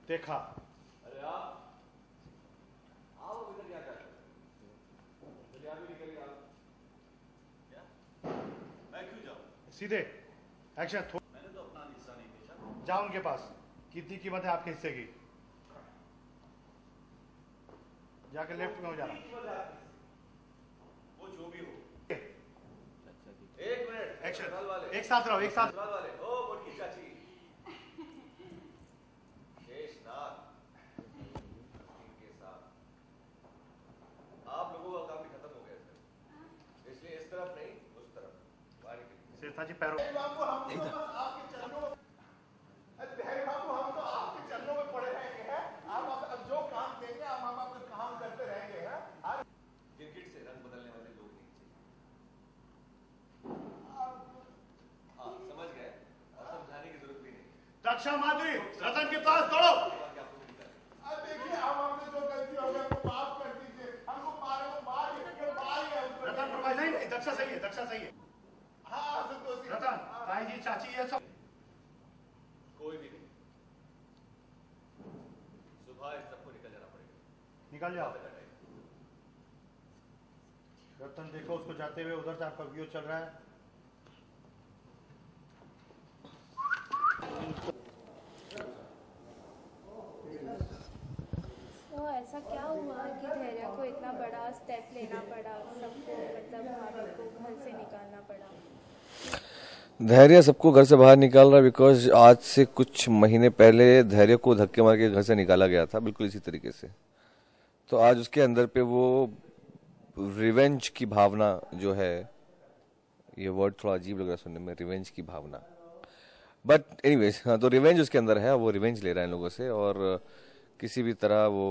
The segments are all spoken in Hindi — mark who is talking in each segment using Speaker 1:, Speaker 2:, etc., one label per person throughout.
Speaker 1: देखा।
Speaker 2: अरे आप इधर क्या कर रहे हो? चलिए आप भी निकलिए आप। क्या? मैं क्यों जाऊँ?
Speaker 1: सीधे एक्शन।
Speaker 2: मैंने तो अपना हिस्सा नहीं बेचा।
Speaker 1: जाओ उनके पास, कितनी कीमत है आपके हिस्से की? जाके लेफ्ट में हो जाना।
Speaker 2: वो जो भी हो। एक मिनट।
Speaker 1: एक्शन। एक साथ रहो, एक साथ।
Speaker 2: वाले ओ मोटी चाची शेषनाग के साथ आप लोगों का काम भी खत्म हो गया था, इसलिए इस तरफ नहीं उस तरफ बाहर निकलिए।
Speaker 1: शेषनाग जी पैरों
Speaker 3: आपके चरणों में पड़े रहेंगे हैं। आप अब जो काम देंगे हम आपका काम करते रहेंगे हैं।
Speaker 2: गिरगिट से रंग बदलने वाले लोग नहीं चाहिए। हाँ समझ गए, और समझाने की जरूरत भी नहीं।
Speaker 1: दक्षा माधुरी रतन के पास दौड़ो।
Speaker 3: देखिए हम हमसे जो गलती हो गई हमको माफ कर दीजिए। हमको मारे तो मार
Speaker 1: रतन नहीं, दक्षा सही है, दक्षा सही है।
Speaker 3: हाँ संतोषी।
Speaker 1: रतन ताई जी चाची ये सब
Speaker 2: कोई भी नहीं, सुबह इन सबको निकल जाना पड़ेगा।
Speaker 1: निकल जाओ। रतन देखो उसको जाते हुए, उधर से आपका व्यू चल रहा है।
Speaker 4: तो ऐसा क्या हुआ कि धैर्य को इतना बड़ा स्टेप लेना पड़ा, सबको मतलब भाभी को घर से निकालना पड़ा?
Speaker 5: धैर्य सबको घर से बाहर निकाल रहा है बिकॉज आज से कुछ महीने पहले धैर्य को धक्के मार के घर से निकाला गया था, बिल्कुल इसी तरीके से। तो आज उसके अंदर पे वो रिवेंज की भावना जो है, ये वर्ड थोड़ा अजीब लग रहा है सुनने में, रिवेंज की भावना, बट एनीवेज हाँ, तो रिवेंज उसके अंदर है, वो रिवेंज ले रहा है इन लोगों से और किसी भी तरह वो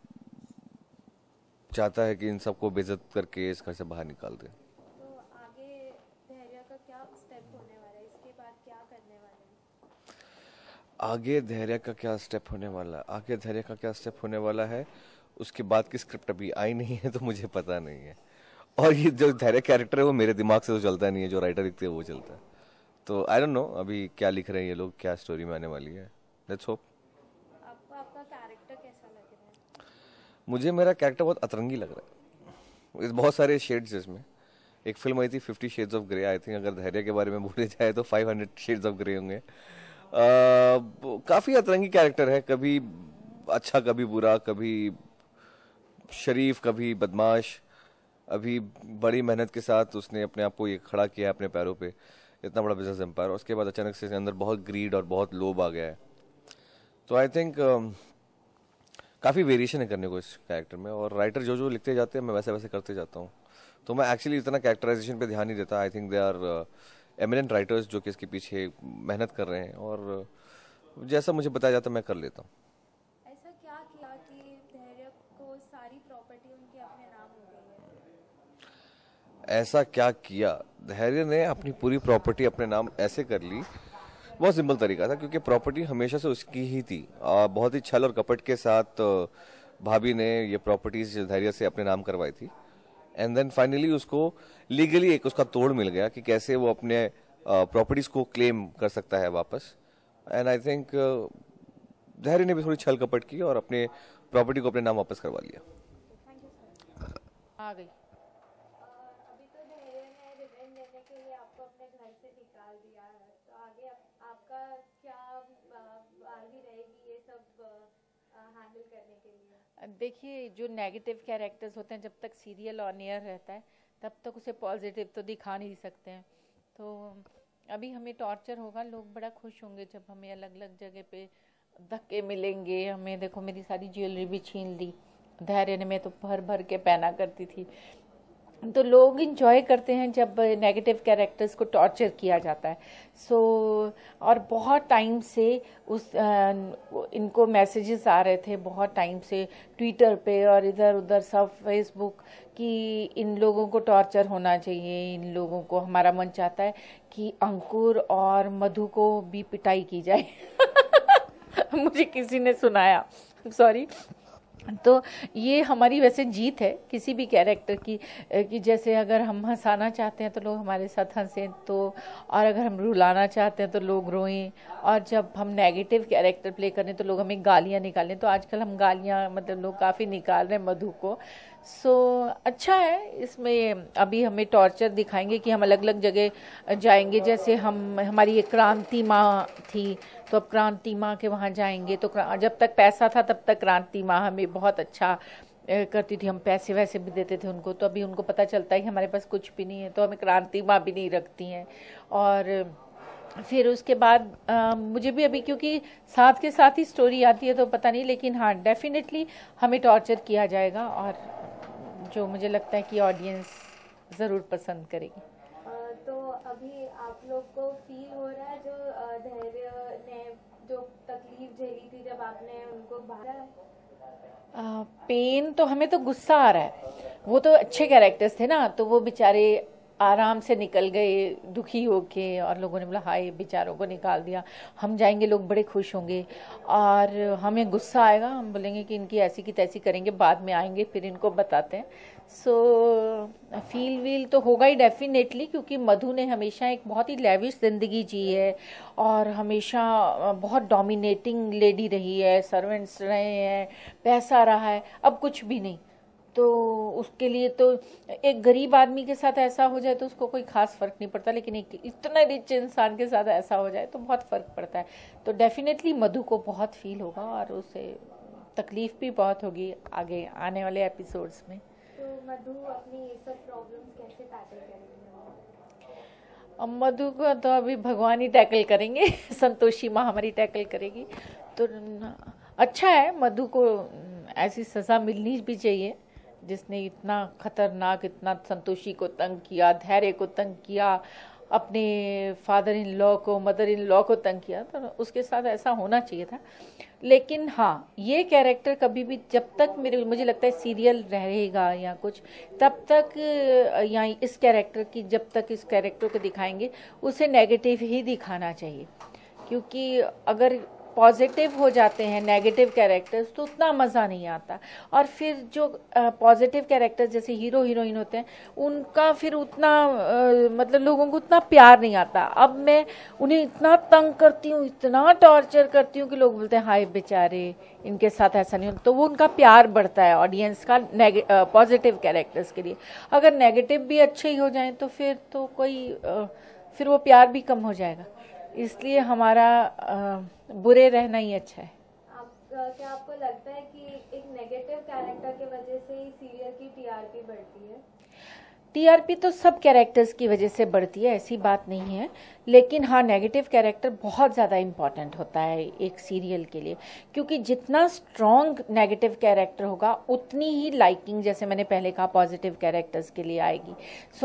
Speaker 5: चाहता है कि इन सबको बेइज्जत करके इस घर से बाहर निकाल दे।
Speaker 4: तो आगे धैर्य का क्या स्टेप होने वाला है? इसके बाद क्या करने वाले हैं?
Speaker 5: आगे धैर्य का क्या स्टेप होने वाला है? आगे धैर्य का क्या स्टेप होने वाला है उसके बाद की स्क्रिप्ट अभी आई नहीं है, तो मुझे पता नहीं है। और ये जो धैर्य कैरेक्टर है वो मेरे दिमाग से तो चलता नहीं है, जो राइटर लिखते हैं वो चलता है। तो आई डोंट नो अभी क्या लिख रहे हैं ये लोग, क्या स्टोरी में आने वाली है। Let's hope.
Speaker 4: आपको आपका कैरेक्टर कैसा लग रहा है?
Speaker 5: मुझे मेरा कैरेक्टर बहुत अतरंगी लग रहा है, बहुत सारे शेड्स इसमें। एक फिल्म आई थी 50 shades of grey, I think अगर धैर्य के बारे में बोले जाए तो 500 शेड्स ऑफ ग्रे होंगे। काफी अतरंगी कैरेक्टर है, कभी अच्छा कभी बुरा, कभी शरीफ कभी बदमाश। अभी बड़ी मेहनत के साथ उसने अपने आप को ये खड़ा किया अपने पैरों पे, इतना बड़ा बिजनेस एम्पायर, और उसके बाद अचानक से इसके अंदर बहुत ग्रीड और बहुत लोभ आ गया है। तो आई थिंक काफ़ी वेरिएशन है करने को इस कैरेक्टर में, और राइटर जो जो लिखते जाते हैं मैं वैसे वैसे करते जाता हूँ। तो मैं एक्चुअली इतना कैरेक्टराइजेशन पे ध्यान नहीं देता। I think they are eminent writers जो कि इसके पीछे मेहनत कर रहे हैं, और जैसा मुझे बताया जाता है मैं कर लेता हूँ।
Speaker 4: ऐसा क्या किया कि धैर्य को सारी प्रॉपर्टी उनके अपने नाम हो गई है?
Speaker 5: ऐसा क्या किया? धैर्य ने अपनी पूरी प्रॉपर्टी अपने नाम ऐसे कर ली, बहुत सिंपल तरीका था, क्योंकि प्रॉपर्टी हमेशा से उसकी ही थी। बहुत ही छल और कपट के साथ भाभी ने ये प्रॉपर्टीज धैर्य से अपने नाम करवाई थी, एंड देन फाइनली उसको लीगली एक उसका तोड़ मिल गया कि कैसे वो अपने प्रॉपर्टीज को क्लेम कर सकता है वापस। एंड आई थिंक धैर्य ने भी थोड़ी छल कपट की और अपने प्रॉपर्टी को अपने नाम वापस करवा लिया।
Speaker 6: आ गई।
Speaker 4: अभी तो धैर्य ने रिवेंज लेने के लिए आपको अपने घर से निकाल दिया है, तो आगे आपका क्या बारी रहेगी ये सब हैंडल करने के लिए?
Speaker 6: देखिए, जो नेगेटिव कैरेक्टर्स होते हैं जब तक सीरियल ऑन एयर रहता है तब तक उसे पॉजिटिव तो दिखा नहीं सकते हैं। तो अभी हमें टॉर्चर होगा, लोग बड़ा खुश होंगे जब हमें अलग अलग जगह पे धक्के मिलेंगे। हमें देखो, मेरी सारी ज्वेलरी भी छीन ली धैर्य ने, मैं तो भर भर के पहना करती थी। तो लोग इंजॉय करते हैं जब नेगेटिव कैरेक्टर्स को टॉर्चर किया जाता है। और बहुत टाइम से इनको मैसेजेस आ रहे थे, बहुत टाइम से ट्विटर पे और इधर उधर सब फेसबुक, कि इन लोगों को टॉर्चर होना चाहिए, इन लोगों को। हमारा मन चाहता है कि अंकुर और मधु को भी पिटाई की जाए। मुझे किसी ने सुनाया, सॉरी, तो ये हमारी वैसे जीत है किसी भी कैरेक्टर की, कि जैसे अगर हम हंसाना चाहते हैं तो लोग हमारे साथ हंसें, तो और अगर हम रुलाना चाहते हैं तो लोग रोएं, और जब हम नेगेटिव कैरेक्टर प्ले करें तो लोग हमें गालियां निकालें। तो आजकल हम गालियां मतलब लोग काफ़ी निकाल रहे हैं मधु को। सो अच्छा है। इसमें अभी हमें टॉर्चर दिखाएंगे कि हम अलग अलग जगह जाएंगे, जैसे हमारी एक क्रांति माँ थी, तो अब क्रांति माँ के वहाँ जाएंगे। तो जब तक पैसा था तब तक क्रांति माँ हमें बहुत अच्छा करती थी, हम पैसे वैसे भी देते थे उनको। तो अभी उनको पता चलता है कि हमारे पास कुछ भी नहीं है, तो हमें क्रांति माँ भी नहीं रखती हैं। और फिर उसके बाद मुझे भी अभी क्योंकि साथ के साथ ही स्टोरी आती है तो पता नहीं, लेकिन हाँ डेफिनेटली हमें टॉर्चर किया जाएगा, और जो मुझे लगता है कि ऑडियंस ज़रूर पसंद करेगी।
Speaker 4: तो अभी आप लोग को फील हो रहा है जो धैर्य ने जो तकलीफ झेली थी जब आपने उनको बाहर
Speaker 6: पेन तो हमें तो गुस्सा आ रहा है, वो तो अच्छे कैरेक्टर्स थे ना, तो वो बेचारे आराम से निकल गए दुखी होके, और लोगों ने बोला हाय बेचारों को निकाल दिया, हम जाएंगे लोग बड़े खुश होंगे। और हमें गुस्सा आएगा, हम बोलेंगे कि इनकी ऐसी की तैसी करेंगे, बाद में आएंगे फिर इनको बताते हैं। सो फील वील तो होगा ही डेफिनेटली, क्योंकि मधु ने हमेशा एक बहुत ही लेविश ज़िंदगी जी है और हमेशा बहुत डोमिनेटिंग लेडी रही है, सर्वेंट्स रहे हैं, पैसा रहा है, अब कुछ भी नहीं। तो उसके लिए तो एक गरीब आदमी के साथ ऐसा हो जाए तो उसको कोई खास फर्क नहीं पड़ता, लेकिन एक इतना रिच इंसान के साथ ऐसा हो जाए तो बहुत फर्क पड़ता है। तो डेफिनेटली मधु को बहुत फील होगा और उसे तकलीफ भी बहुत होगी आगे आने वाले एपिसोड्स में।
Speaker 4: तो मधु अपनी ये सब प्रॉब्लम्स कैसे टैकल करेंगे?
Speaker 6: अब मधु को तो अभी भगवान ही टैकल करेंगे संतोषी माँ हमारी टैकल करेगी। तो अच्छा है, मधु को ऐसी सज़ा मिलनी भी चाहिए जिसने इतना खतरनाक, इतना संतोषी को तंग किया, धैर्य को तंग किया, अपने फादर इन लॉ को, मदर इन लॉ को तंग किया, तो उसके साथ ऐसा होना चाहिए था। लेकिन हाँ, ये कैरेक्टर कभी भी जब तक मुझे लगता है सीरियल रहेगा या कुछ, तब तक या इस कैरेक्टर की जब तक इस कैरेक्टर को दिखाएंगे उसे नेगेटिव ही दिखाना चाहिए, क्योंकि अगर पॉजिटिव हो जाते हैं नेगेटिव कैरेक्टर्स तो उतना मज़ा नहीं आता। और फिर जो पॉजिटिव कैरेक्टर्स जैसे हीरो हीरोइन होते हैं उनका फिर उतना मतलब लोगों को उतना प्यार नहीं आता। अब मैं उन्हें इतना तंग करती हूँ, इतना टॉर्चर करती हूँ कि लोग बोलते हैं हाय बेचारे इनके साथ ऐसा नहीं हो, तो वो उनका प्यार बढ़ता है ऑडियंस का पॉजिटिव कैरेक्टर्स के लिए। अगर नेगेटिव भी अच्छे ही हो जाएं तो फिर तो फिर वो प्यार भी कम हो जाएगा, इसलिए हमारा बुरे रहना ही अच्छा है।
Speaker 4: क्या आपको लगता है कि एक नेगेटिव कैरेक्टर की वजह से ही सीरियल की टीआरपी बढ़ती है?
Speaker 6: टीआरपी तो सब कैरेक्टर्स की वजह से बढ़ती है, ऐसी बात नहीं है, लेकिन हाँ नेगेटिव कैरेक्टर बहुत ज़्यादा इम्पॉर्टेंट होता है एक सीरियल के लिए, क्योंकि जितना स्ट्रॉन्ग नेगेटिव कैरेक्टर होगा उतनी ही लाइकिंग, जैसे मैंने पहले कहा, पॉजिटिव कैरेक्टर्स के लिए आएगी।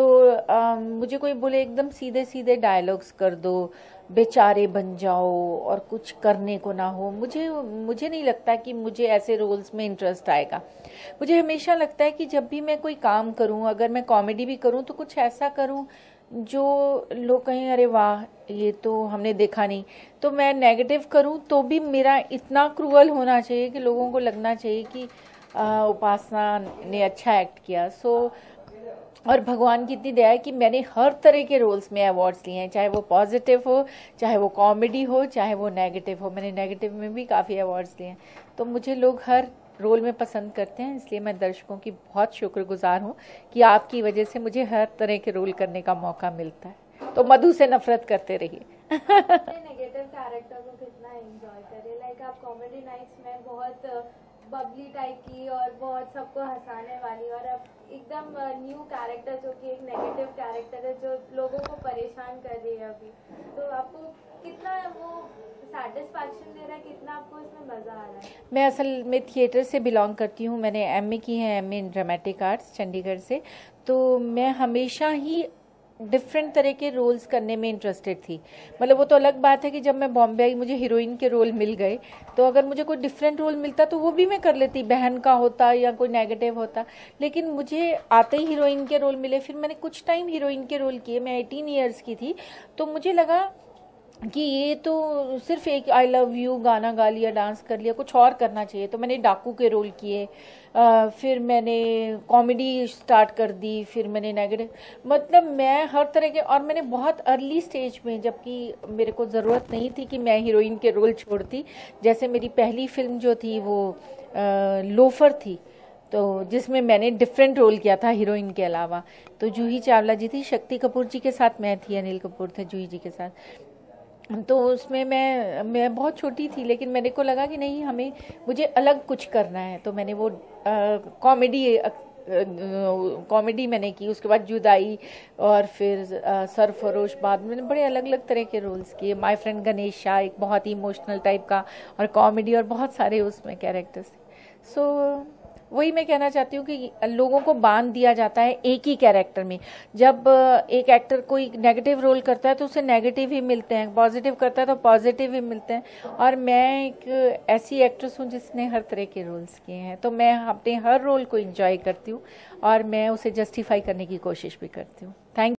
Speaker 6: मुझे कोई बोले एकदम सीधे सीधे डायलॉग्स कर दो, बेचारे बन जाओ और कुछ करने को ना हो, मुझे नहीं लगता कि मुझे ऐसे रोल्स में इंटरेस्ट आएगा। मुझे हमेशा लगता है कि जब भी मैं कोई काम करूं, अगर मैं कॉमेडी भी करूं तो कुछ ऐसा करूं जो लोग कहें अरे वाह ये तो हमने देखा नहीं। तो मैं नेगेटिव करूं तो भी मेरा इतना क्रूअल होना चाहिए कि लोगों को लगना चाहिए कि उपासना ने अच्छा एक्ट किया। और भगवान की इतनी दया है कि मैंने हर तरह के रोल्स में अवार्ड्स लिए हैं, चाहे वो पॉजिटिव हो, चाहे वो कॉमेडी हो, चाहे वो नेगेटिव हो। मैंने नेगेटिव में भी काफ़ी अवार्ड्स लिए हैं, तो मुझे लोग हर रोल में पसंद करते हैं, इसलिए मैं दर्शकों की बहुत शुक्रगुजार हूँ कि आपकी वजह से मुझे हर तरह के रोल करने का मौका मिलता है। तो मधु से नफरत करते रहिए।
Speaker 4: नेगेटिव कैरेक्टर को कितना एंजॉय करें? लाइक आप कॉमेडी नाइट्स में बहुत बबली टाइप की और बहुत सबको हंसाने वाली, और अब एकदम न्यू कैरेक्टर जो कि एक नेगेटिव कैरेक्टर है जो लोगों को परेशान कर रही है अभी, तो आपको कितना वो सैटिस्फैक्शन दे रहा है, कितना आपको इसमें मज़ा आ रहा है?
Speaker 6: मैं असल में थिएटर से बिलोंग करती हूँ, मैंने एमए की है, MA in dramatic arts Chandigarh से। तो मैं हमेशा ही डिफरेंट तरह के रोल्स करने में इंटरेस्टेड थी। मतलब वो तो अलग बात है कि जब मैं बॉम्बे आई मुझे हीरोइन के रोल मिल गए, तो अगर मुझे कोई डिफरेंट रोल मिलता तो वो भी मैं कर लेती, बहन का होता या कोई नेगेटिव होता। लेकिन मुझे आते ही हीरोइन के रोल मिले, फिर मैंने कुछ टाइम हीरोइन के रोल किए। मैं 18 ईयर्स की थी, तो मुझे लगा कि ये तो सिर्फ एक आई लव यू गाना गा लिया, डांस कर लिया, कुछ और करना चाहिए। तो मैंने डाकू के रोल किए, फिर मैंने कॉमेडी स्टार्ट कर दी, फिर मैंने नेगेटिव, मतलब मैं हर तरह के, और मैंने बहुत अर्ली स्टेज में, जबकि मेरे को ज़रूरत नहीं थी कि मैं हीरोइन के रोल छोड़ती। जैसे मेरी पहली फिल्म जो थी वो लोफर थी, तो जिसमें मैंने डिफरेंट रोल किया था हीरोइन के अलावा। तो जूही चावला जी थी, शक्ति कपूर जी के साथ मैं थी, अनिल कपूर थे जूही जी के साथ। तो उसमें मैं बहुत छोटी थी, लेकिन मेरे को लगा कि नहीं, मुझे अलग कुछ करना है। तो मैंने वो कॉमेडी मैंने की। उसके बाद जुदाई, और फिर सरफरोश, बाद में बड़े अलग अलग तरह के रोल्स किए। माय फ्रेंड गणेशा एक बहुत ही इमोशनल टाइप का, और कॉमेडी, और बहुत सारे उसमें कैरेक्टर्स। सो वही मैं कहना चाहती हूँ कि लोगों को बांध दिया जाता है एक ही कैरेक्टर में। जब एक एक्टर कोई नेगेटिव रोल करता है तो उसे नेगेटिव ही मिलते हैं, पॉजिटिव करता है तो पॉजिटिव ही मिलते हैं। और मैं एक ऐसी एक्ट्रेस हूँ जिसने हर तरह के रोल्स किए हैं, तो मैं अपने हर रोल को एंजॉय करती हूँ और मैं उसे जस्टिफाई करने की कोशिश भी करती हूँ।